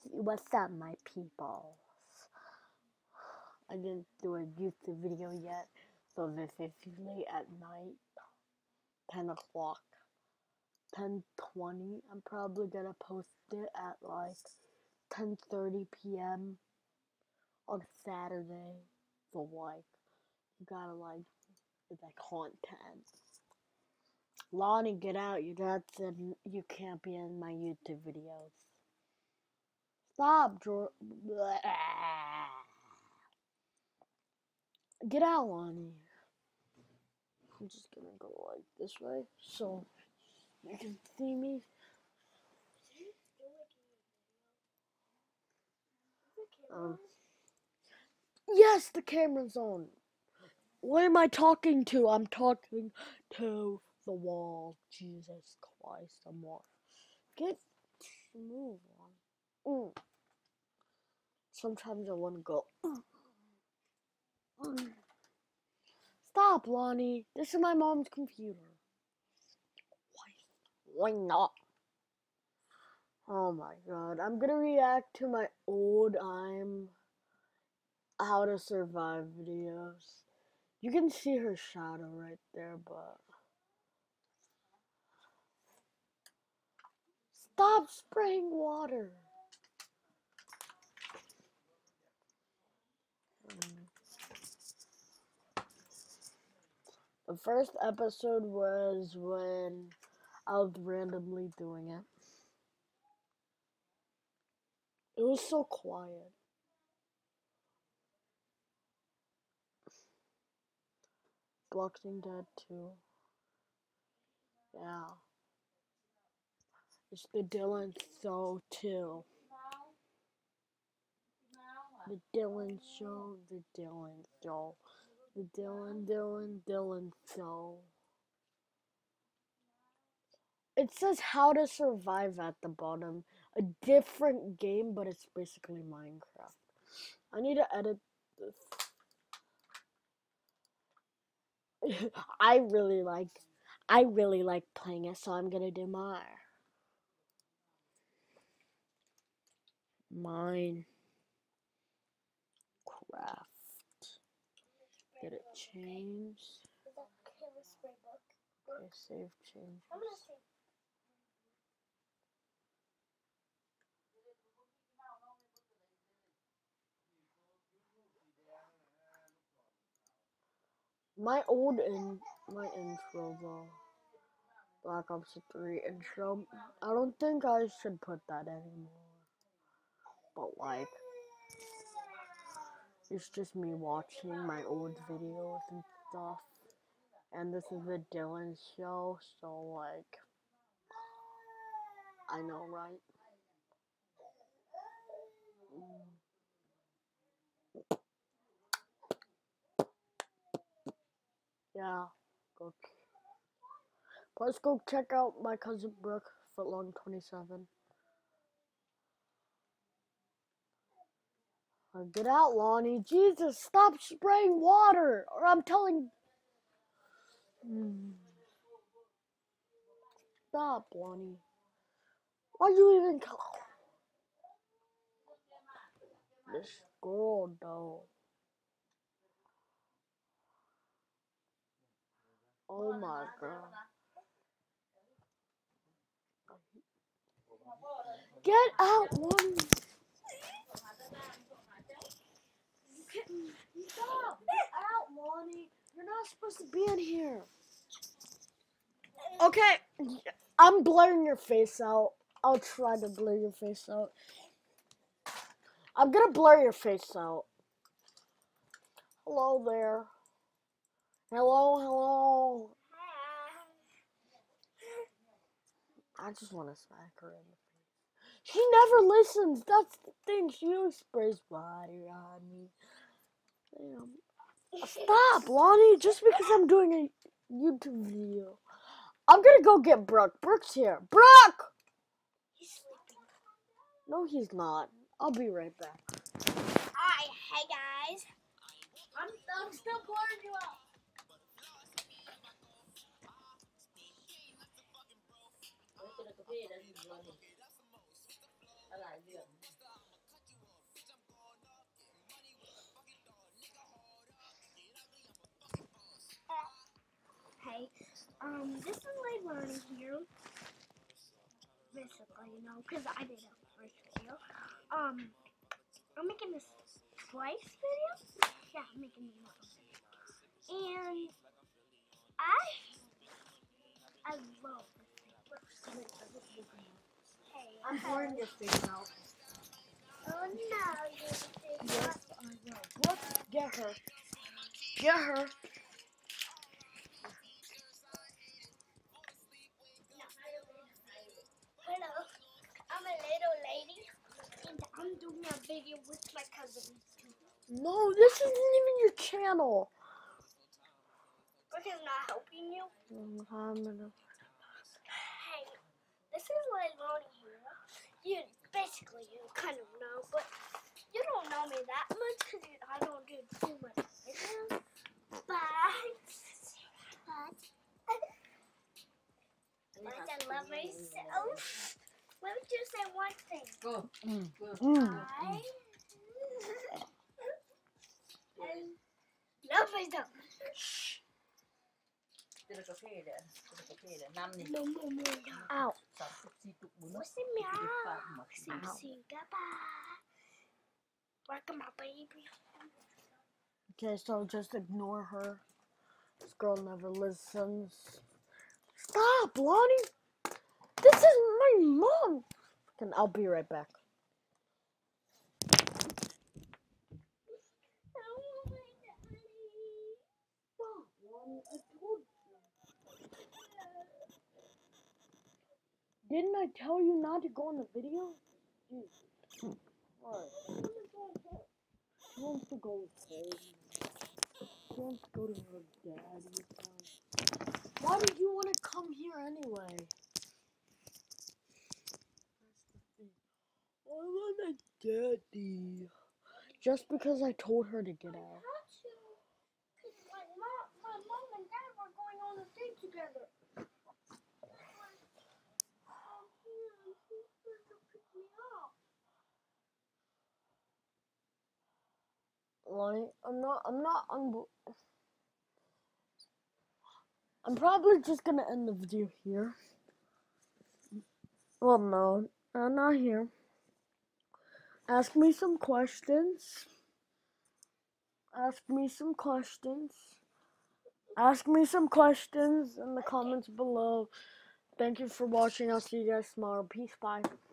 What's up, my peoples? I didn't do a YouTube video yet, so this is late at night, 10 o'clock, 10:20. I'm probably gonna post it at like 10:30 p.m. on Saturday. So like, you gotta like, it's like content. Lonnie, get out. Your dad said you can't be in my YouTube videos. Stop, George. Get out, Lonnie. I'm just gonna go like this way so you can see me. Yes, the camera's on. What am I talking to? I'm talking to the wall. Jesus Christ, I'm off. Get move on. Sometimes I want to go. Stop, Lonnie. This is my mom's computer. Why not? Oh my god. I'm gonna react to my old How to Survive videos. You can see her shadow right there, but stop spraying water. The first episode was when I was randomly doing it. It was so quiet. Walking Dead 2. Yeah. It's the Dylan Show 2. The Dylan Show, the Dylan Show. The Dylan Show. It says How to Survive at the bottom. A different game, but it's basically Minecraft. I need to edit this. I really like playing it, so I'm gonna do Minecraft. Did it change? Okay, save changes. My intro though. Black Ops 3 intro. I don't think I should put that anymore. But like, it's just me watching my old videos and stuff. And this is the Dylan Show, so like, I know, right? Yeah, let's go check out my cousin Brooke, Footlong27. Get out, Lonnie. Jesus, stop spraying water, or I'm telling. Stop, Lonnie. Why you even call this girl, though? Oh my god. Get out, Lonnie. Stop. Get out, Lonnie. You're not supposed to be in here. Okay, I'm blurring your face out. I'll try to blur your face out. I'm gonna blur your face out. Hello there. Hello. I just want to smack her in the face. She never listens. That's the thing. She always sprays water on me. Damn. Stop, Lonnie. Just because I'm doing a YouTube video. I'm gonna go get Brooke. Brooke's here. Brooke! No, he's not. I'll be right back. Hi, hey guys. I'm still blurring you out. This is my learning here. Basically, you know, because I did a first video. I'm making this twice video. Yeah, I'm making another video. And I love this thing. Hey, I'm pouring this thing out. oh no, you think Yes, I will. Look, get her. Get her. hello, I'm a little lady, and I'm doing a video with my cousins. No, this isn't even your channel. Because not helping you. I'm gonna. Hey, this is my learning here. You basically you kind of know, but you don't know me that much because I don't do too much videos. But I love myself. Let me just say one thing. Go. I love myself. Tiraกาแฟเด้อตiraกาแฟเด้อน้ำนี่ No more. Ow. 34ตุกบุญ What's in my ฝากหมักสี Sing goodbye. Welcome my baby. Okay, so just ignore her. This girl never listens. Stop, Lonnie. This is my mom. And I'll be right back. Didn't I tell you not to go in the video? Jeez. What? She wants to go home. She wants to go to her daddy's house. Why did you want to come here anyway? I want a daddy. Just because I told her to get out. My mom and dad were going on a date together. Lonnie, I'm probably just gonna end the video here. Well, no, I'm not here. Ask me some questions. Ask me some questions. Ask me some questions in the comments below. Thank you for watching. I'll see you guys tomorrow. Peace, bye.